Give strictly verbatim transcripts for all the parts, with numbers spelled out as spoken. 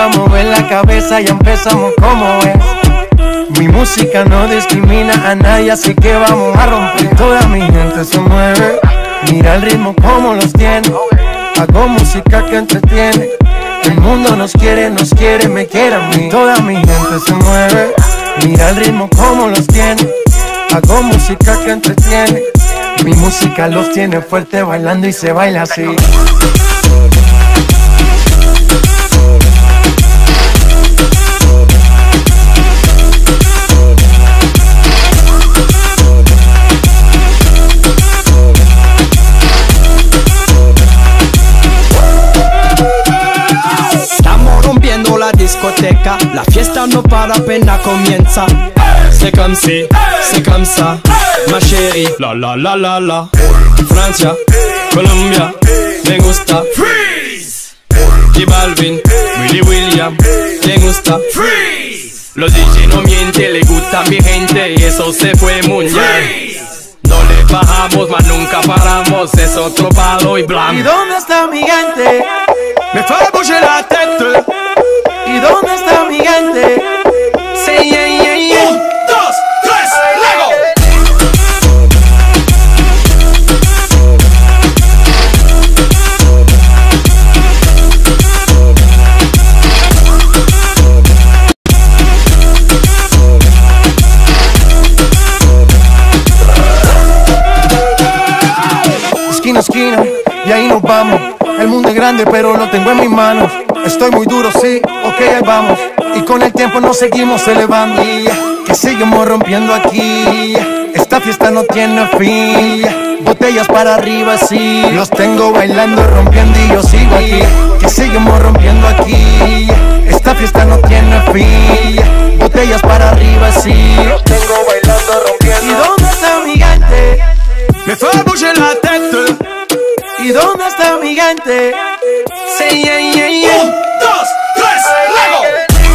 a mover la cabeza, ya empezamos como es. Mi música no discrimina a nadie, así que vamos a romper. Toda mi gente se mueve, mira el ritmo como los tiene. Hago música que entretiene. El mundo nos quiere, nos quiere, me quiere a mí. Toda mi gente se mueve, mira el ritmo como los tiene. Hago música que entretiene. Mi música los tiene fuerte bailando y se baila así. La discoteca, la fiesta no para, apenas comienza. C'est comme si, c'est comme ça, ma chérie. La la la la la. Francia, Colombia, me gusta. Freeze. J Balvin, Willy William, me gusta. Freeze. Los D J no mienten, le gusta a mi gente y eso se fue muy bien. No le bajamos, mas nunca paramos, es otro palo y blanco. ¿Y dónde está mi gente? Me fait bouger la tête. ¿Y dónde está mi gente? Say yeah, yeah, yeah. Un, dos, tres, Lego. Esquina a esquina, y ahí nos vamos. El mundo es grande, pero lo tengo en mis manos. Estoy muy duro, sí, ok, ahí vamos. Y con el tiempo nos seguimos elevando. Que seguimos rompiendo aquí. Esta fiesta no tiene fin. Botellas para arriba, sí. Los tengo bailando, rompiendo y yo sigo aquí. Que seguimos rompiendo aquí. Esta fiesta no tiene fin. Botellas para arriba, sí. Los tengo bailando, rompiendo. ¿Y dónde está mi gente? Me fait bouger la tête. ¿Y dónde está mi gente? Say yeah, yeah, yeah. Un, dos, tres, Lego.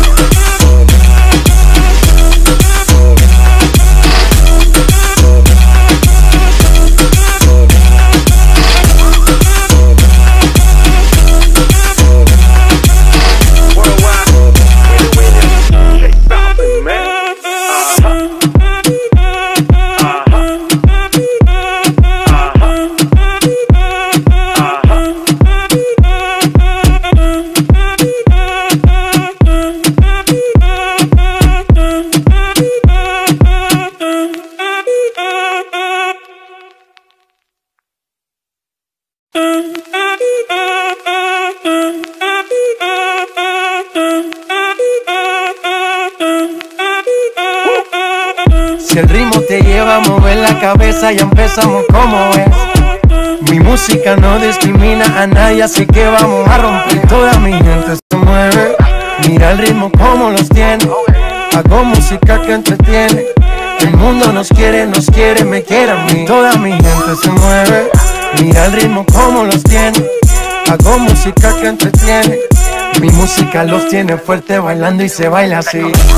Si el ritmo te lleva a mover la cabeza, ya empezamos como es. Mi música no discrimina a nadie, así que vamos a romper. Toda mi gente se mueve, mira el ritmo como los tiene. Hago música que entretiene. El mundo nos quiere, nos quiere, me quiere a mí. Toda mi gente se mueve, mira el ritmo como los tiene. Hago música que entretiene. Mi música los tiene fuerte bailando y se baila así.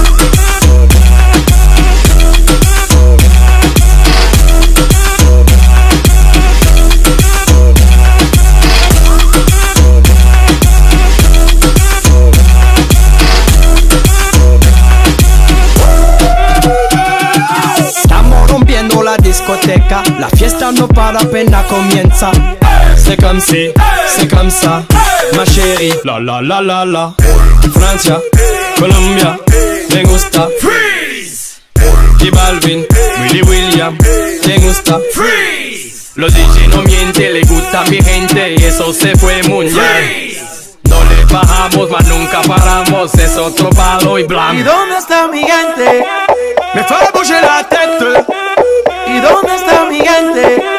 La discoteca, la fiesta no para, apenas comienza. C'est comme si, c'est comme ça, ma chérie. La la la la la. Francia, Colombia, me gusta. Freeze. J Balvin, Willy William, me gusta. Freeze. Los D J no mienten, le gusta a mi gente y eso se fue muy bien. No le bajamos, mas nunca paramos, es otro palo y blanco. ¿Y dónde está mi gente? Me fait bouger la tête. ¿Y dónde está mi gente?